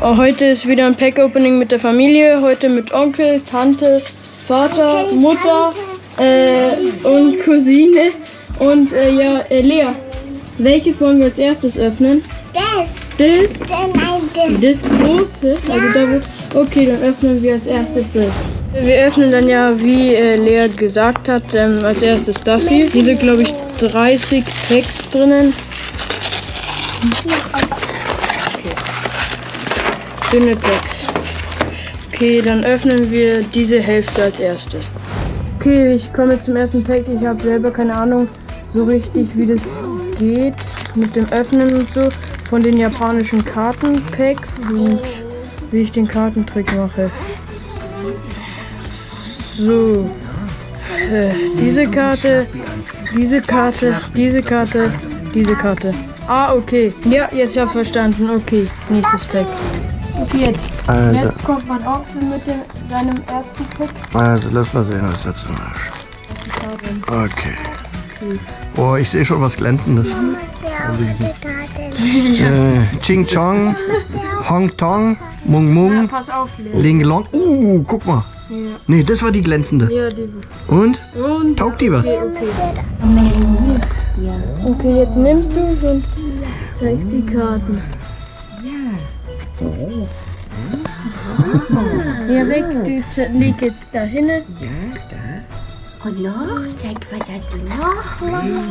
Heute ist wieder ein Pack-Opening mit der Familie. Heute mit Onkel, Tante, Vater, Mutter und Cousine. Und Lea, welches wollen wir als erstes öffnen? Das? Das große? Also da wo, okay, dann öffnen wir als erstes das. Wir öffnen dann ja, wie Lea gesagt hat, als erstes das hier. Hier sind, glaube ich, 30 Packs drinnen. Okay. Dünne Packs. Okay, dann öffnen wir diese Hälfte als erstes. Okay, ich komme zum ersten Pack. Ich habe selber keine Ahnung so richtig, wie das geht mit dem Öffnen und so von den japanischen Kartenpacks und wie ich den Kartentrick mache. So, diese Karte, diese Karte, diese Karte, diese Karte. Ah, okay. Ja, jetzt habe ich verstanden. Okay, nächstes Pack. Okay, jetzt kommt man auch mit seinem ersten Pack. Also, lass mal sehen, was dazu ist. Okay. Oh, ich sehe schon was Glänzendes. Ching Chong, Hong Tong, Mung Mung, Ja, pass auf, Ling Long. Guck mal. Ja. Nee, das war die glänzende. Ja, die. Und? Und Taugt die was? Okay, jetzt nimmst du es und zeigst die Karten. Ja, weg, du leg jetzt da hin. Ja, da. Und noch? Zeig, was hast du noch?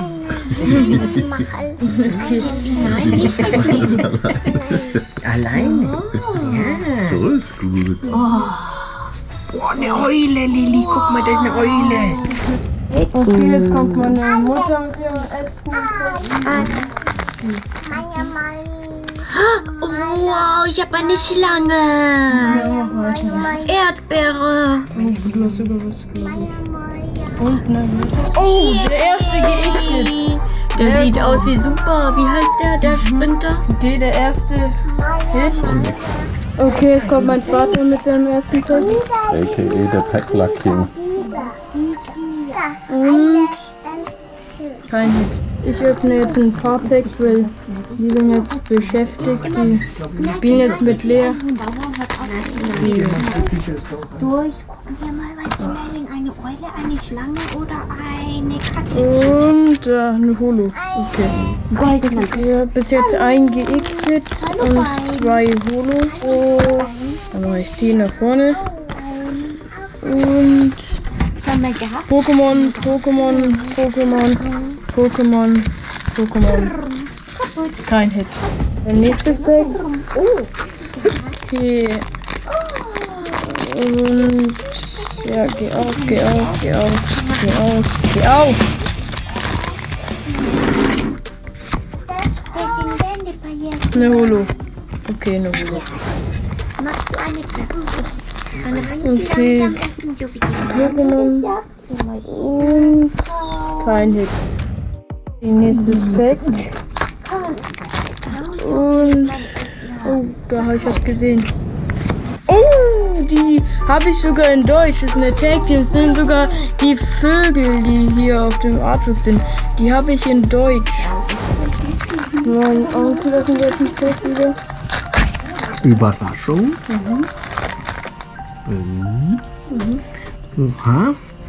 Nein, nicht vergessen. Alleine? Ja. So ist gut. Boah, eine Eule, Lili. Guck mal, da ist eine Eule. Okay, jetzt kommt meine Mutter mit ihrem Essen. Oh, wow, ich habe eine Schlange. Erdbeere. Oh, du hast sogar was, glaube ich. Und ne? Oh, der erste GX. Der sieht aus wie super. Wie heißt der Sprinter? Okay, der erste Hit. Okay, jetzt kommt mein Vater mit seinem ersten Pack. A.k.a. der Pack King. Und kein Hit. Ich öffne jetzt ein paar Packs, weil die sind jetzt beschäftigt. Die spielen jetzt mit Lea. Durch. Gucken wir mal, was wir melden. Eine Eule, eine Schlange oder eine Katze? Und eine Holo. Okay. Goldene. Ja, bis jetzt ein GX-Hit und 2 Holo. Dann mache ich die nach vorne. Und Was haben wir gehabt? Pokémon, Pokémon, Pokémon, Pokémon, Pokémon. Kein Hit. Ein nächstes Pack. Okay. Und ja, geh auf, geh auf, geh auf, geh auf, geh auf. Eine Holo. Okay, eine Holo. Machst du eine Okay. Pokémon. Und kein Hit. Die nächstes Pack. Und oh, da habe ich was gesehen. Oh, die habe ich sogar in Deutsch. Das ist eine Tag. Das sind sogar die Vögel, die hier auf dem Artwork sind. Die habe ich in Deutsch. Mein Onkel öffnet jetzt ein Pack wieder. Überraschung. Oha.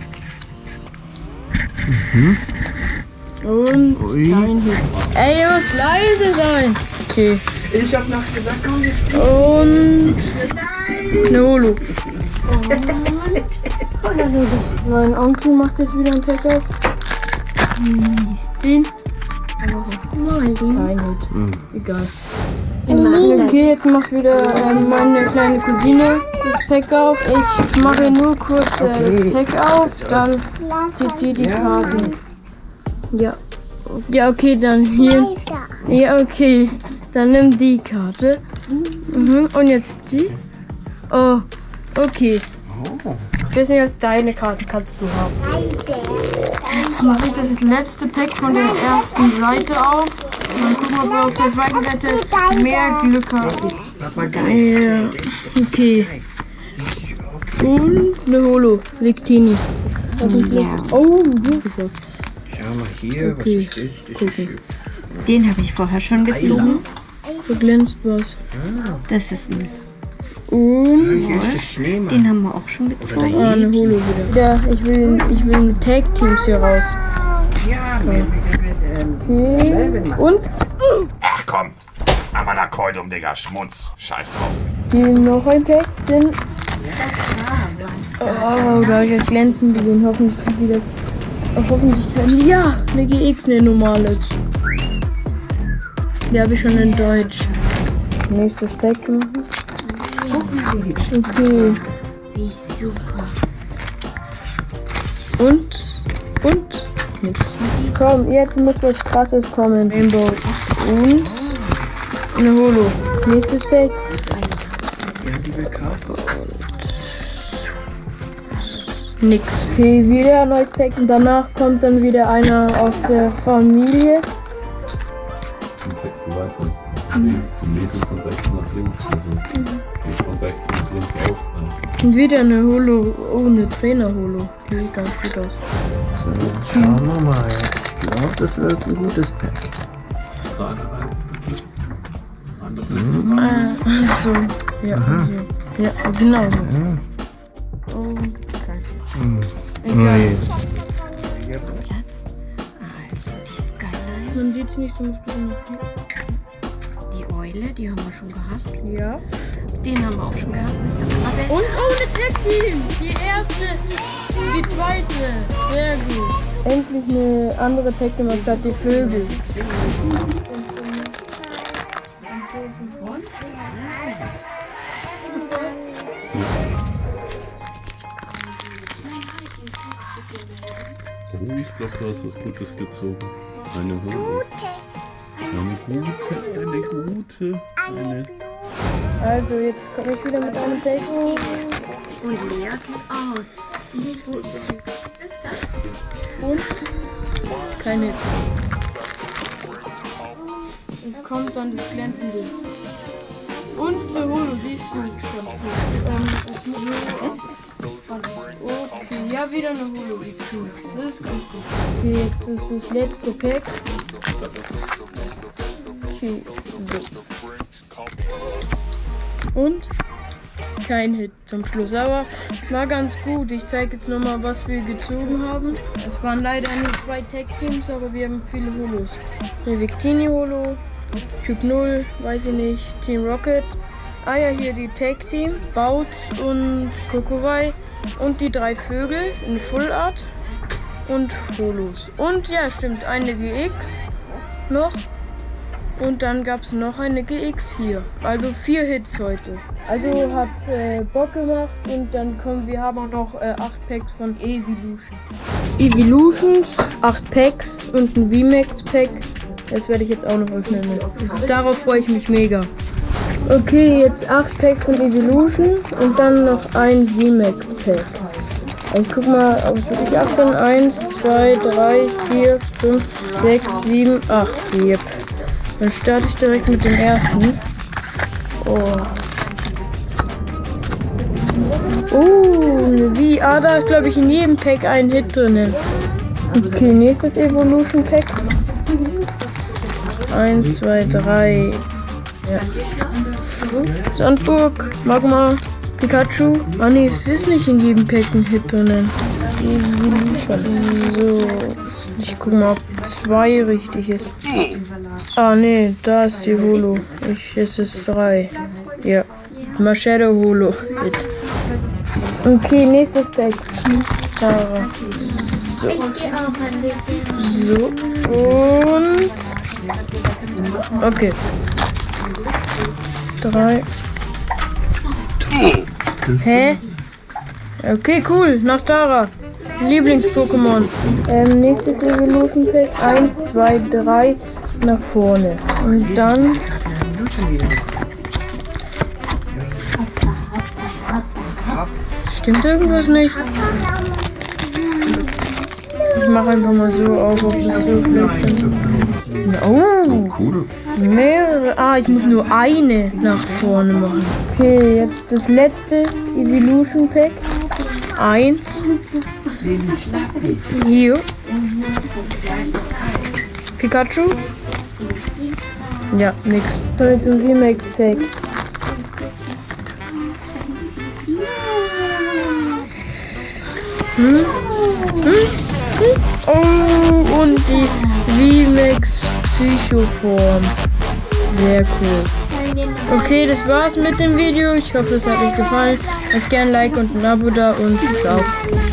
Und Ui. kein Hit. Ey, ihr müsst leise sein. Okay. Ich hab noch gesagt, komm jetzt. Und eine Holo. Mein Onkel macht jetzt wieder ein Pack auf. Den? Kein Hit. Egal. Okay, jetzt macht wieder meine kleine Cousine das Pack auf. Ich mache nur kurz das Pack auf, dann zieht sie die Karten. Ja. Ja, okay, dann hier. Ja, okay. Dann nimm die Karte. Und jetzt die. Oh, okay. Das sind jetzt deine Karten, kannst du haben. Jetzt mache ich das letzte Pack von der ersten Seite auf. Und dann gucken wir, ob wir auf der zweiten Seite mehr Glück haben. Ja, okay. Und eine Holo, Victini. Oh, Schau mal hier, okay. was ist das? Das ist schön. Den habe ich vorher schon gezogen. Da glänzt was. Das ist ein Und Den haben wir auch schon gezogen. eine Holo wieder. Ja, ich will mit Tag Teams hier raus. Okay. Und? Ach komm, Amanakoidum, Digga, Schmutz. Scheiß drauf. Hier noch ein Pack sind. Oh, da habe ich jetzt glänzen gesehen. Hoffentlich wieder. Hoffentlich kann. Ja, eine GX, eine normale. Die habe ich schon in Deutsch. Nächstes Pack machen. Okay. Wie super. Und? Nix. Komm, jetzt muss was Krasses kommen. Rainbow. Und eine Holo. Nächstes Pack. Nix. Okay, wieder ein neues Pack. Und danach kommt dann wieder einer aus der Familie. Den Text, du weißt nicht. Du lesen von rechts nach links. Also nicht von rechts nach links aufpassen. Und wieder eine Holo. Oh, eine Trainer-Holo. Die sieht ganz gut aus. So, schauen wir mal jetzt. Ich glaube, das wird ein gutes Pack. So. Ja, so. Ja, genau so. Oh, egal. Also die Skyline. Man sieht es nicht so gut. Die Eule, die haben wir schon gehabt. Ja. Den haben wir auch schon gehabt, Mr. Krabbe. Und ohne Tag Team! Die erste, die zweite. Sehr gut. Endlich eine andere Tag Team statt die Vögel. Oh, ich glaube, du hast was Gutes gezogen. Eine Holo. Eine gute. Also, jetzt komme ich wieder mit einem Pack. Und Lea tut aus. Und keine. Es kommt dann das Glänzende. Und eine Holo, die ist gut. Okay, ja, wieder eine Holo, die ist gut. Das ist ganz gut. Okay, jetzt ist das letzte Pack. Okay, so. Und kein Hit zum Schluss, aber war ganz gut. Ich zeige jetzt nochmal, was wir gezogen haben. Es waren leider nur 2 Tag-Teams, aber wir haben viele Holos. Eine Victini-Holo, Typ 0, weiß ich nicht, Team Rocket. Ah ja, hier die Tag-Team, Bautz und Kokowai. Und die 3 Vögel in Full Art und Holos. Und ja, stimmt, eine GX noch. Und dann gab es noch eine GX hier. Also 4 Hits heute. Also hat Bock gemacht und dann kommen wir haben auch noch 8 Packs von Evolution. Evolutions, 8 Packs und ein VMAX Pack. Das werde ich jetzt auch noch öffnen. Darauf freue ich mich mega. Okay, jetzt 8 Packs von Evolution und dann noch ein VMAX Pack. Ich guck mal, ob ich 18, 1, 2, 3, 4, 5, 6, 7, 8. Yep. Dann starte ich direkt mit dem ersten. Wie? Ah, da ist glaube ich in jedem Pack ein Hit drinnen. Okay, nächstes Evolution Pack. 1, 2, 3. Ja. Sandburg, Magma, Pikachu. Ah ne, es ist nicht in jedem Pack ein Hit drinnen. So, ich guck mal, ob 2 richtig ist. Ah ne, da ist die Holo. Es ist 3. Ja, Maschero Holo. Hit. Okay, nächstes Pack. So. Und. Okay. 3. Hä? Okay, cool. Nach Tara. Lieblings-Pokémon. Nächstes Evolution Pack. 1, 2, 3. Nach vorne. Und dann. Stimmt irgendwas nicht? Ich mache einfach mal so auf, ob das so schlecht ist. Oh, mehrere. Ah, ich muss nur eine nach vorne machen. Okay, jetzt das letzte Evolution Pack. 1. Hier. Pikachu. Ja, nix. Kommen wir zum VMAX-Pack. Oh, und die VMAX Psychoform. Sehr cool. Okay, das war's mit dem Video. Ich hoffe, es hat euch gefallen. Lasst gerne ein Like und ein Abo da und ciao.